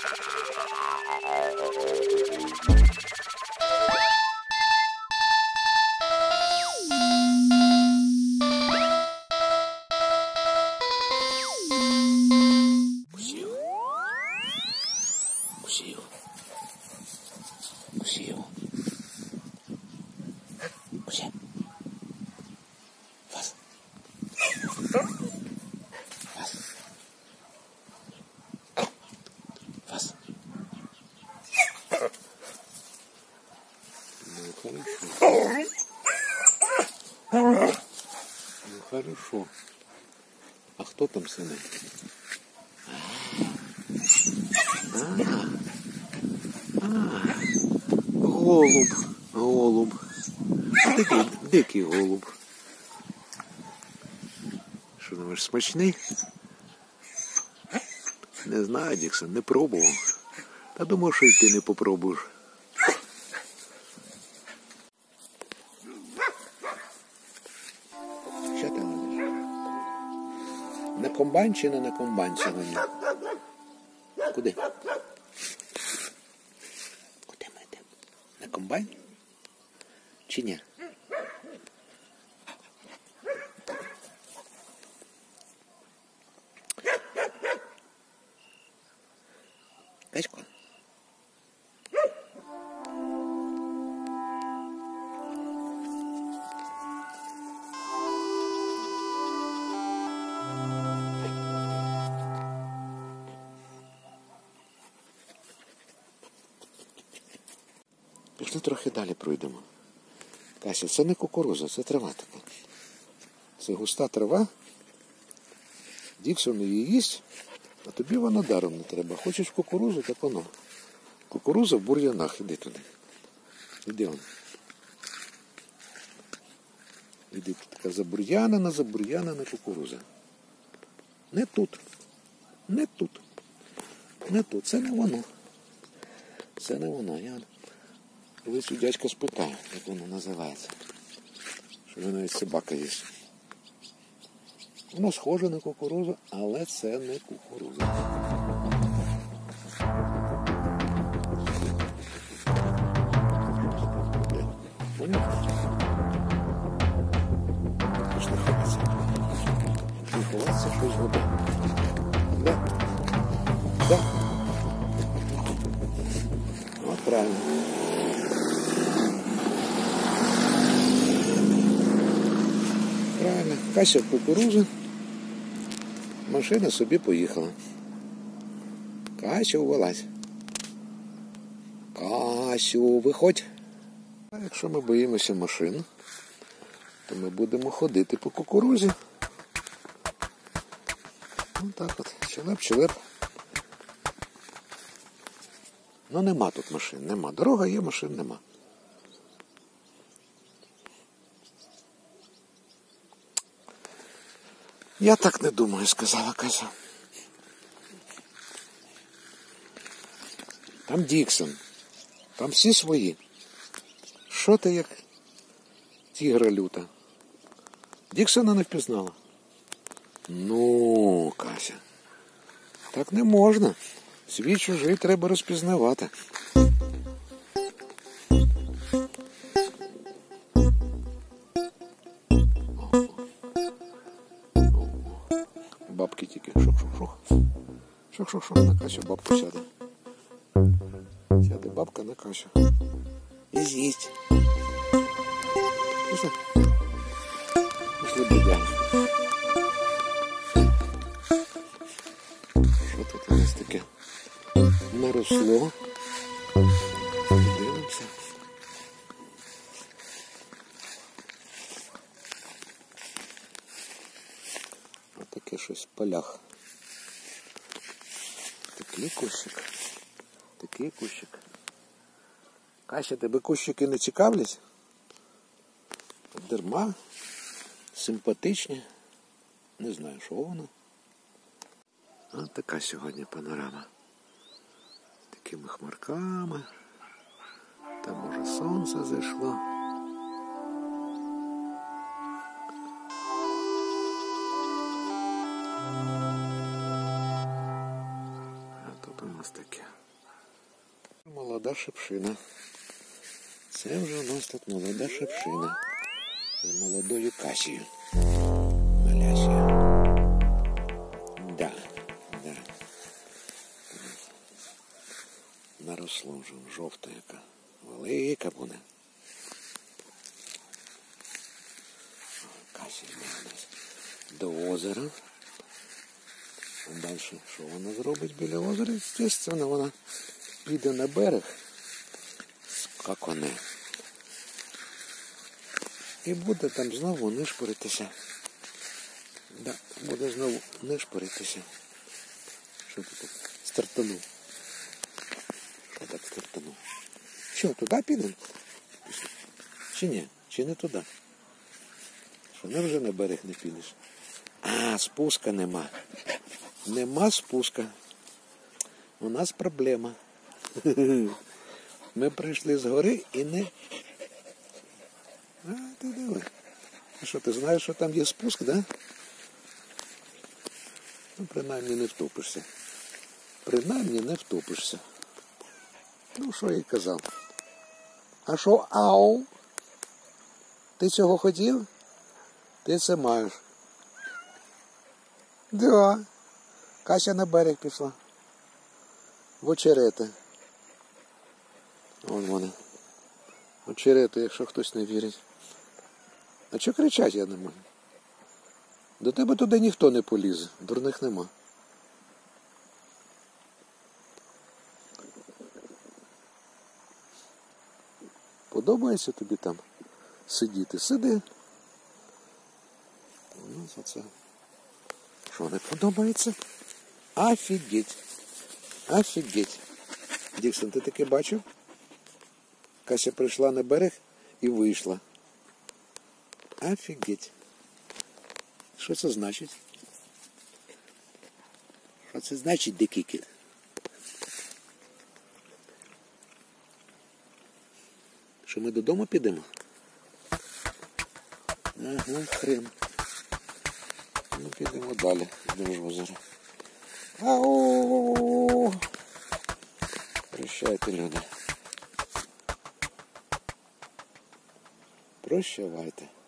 Ну хорошо. А кто там сыны? Голуб. Голуб. Дикий голуб. Що, думаєш, смачний? Не знаю, Діксон, не пробував. Та думав, що й ти не попробуєш. Що ти робиш? На комбайн чи не на комбайн сьогодні? Куди? Куди ми йдемо? На комбайн? Чи ні? Песько? Пішли трохи далі пройдемо. Кася, це не кукуруза, це трава така. Це густа трава. Діксон її їсть, а тобі вона даром не треба. Хочеш кукурузу, так воно. Кукуруза в бур'янах, іди туди. Іди он. Іди, така забур'янена кукуруза. Не тут. Не тут. Не тут. Це не воно. Це не воно. Я колись у дядька спитаю, як воно називається. Що в навіть собака є. Воно схоже на кукурузу, але це не кукуруза. Понятно? Пішли ховатися. Пішли ховатися, щось вода. Да? Да? От правильно. Правильно. Кася в кукурузу. Машина собі поїхала. Кася, вилазь. Касю, виходь. А якщо ми боїмося машин, то ми будемо ходити по кукурузі. Ось так от. Челеп-челеп. Ну нема тут машин, нема. Дорога є, машин нема. Я так не думаю, сказала Кася. Там Діксон. Там всі свої. Що ти як тігра люта? Діксона не впізнала. Ну, Кася. Так не можна. Свій чужий треба розпізнавати. Бабки тільки шух-шух-шух. Шух-шух-шух, на Касю бабку сяде. Сяде бабка на Касю. І з'їсть. Пішли. Пішли бідяги. Що тут у нас таке наросло? Дивимося. Таке щось в полях. Такий кущик. Такий кущик. Кася, тебе кущики не цікавлять? Дарма. Симпатичні. Не знаю, що воно. Ось така сьогодні панорама. Такими хмарками. Там може сонце зайшло. А тут у нас таке. Молода шипшина. Це вже у нас тут молода шипшина. З молодою касією. Малясія. Да. Наросло вже, жовта яка. Велика буде. Касія у нас до озера. А далі що вона зробить біля озера? Звісно, вона піде на берег з каконе. І буде там знову нишпоритися. Да, буде знову нишпоритися. Що ти так стартанув? Що так стартанув? Що, туди підемо? Чи ні? Чи не туди? Що, не вже на берег не підеш? А, спуска нема. Нема спуска. У нас проблема. Ми прийшли з гори і не... А, ти диви. А що, ти знаєш, що там є спуск, да? Ну, принаймні не втопишся. Принаймні не втопишся. Ну, що я й казав. А що, ау? Ти цього хотів? Ти це маєш. Да. Кася на берег пішла. В очерети. Вон вони. Очерети, якщо хтось не вірить. А чого кричать, я не можу? До тебе туди ніхто не полізе. Дурних нема. Подобається тобі там сидіти? Сиди. У нас оце. Що не подобається? Офігеть. Офігеть. Діксон, ти таке бачив? Кася прийшла на берег і вийшла. Офігеть. Що це значить? Що це значить, дикий кіт? Що ми додому підемо? Ага, хрен. Ну, підемо далі, до озера. Ау! Прощайте, люди. Прощавайте.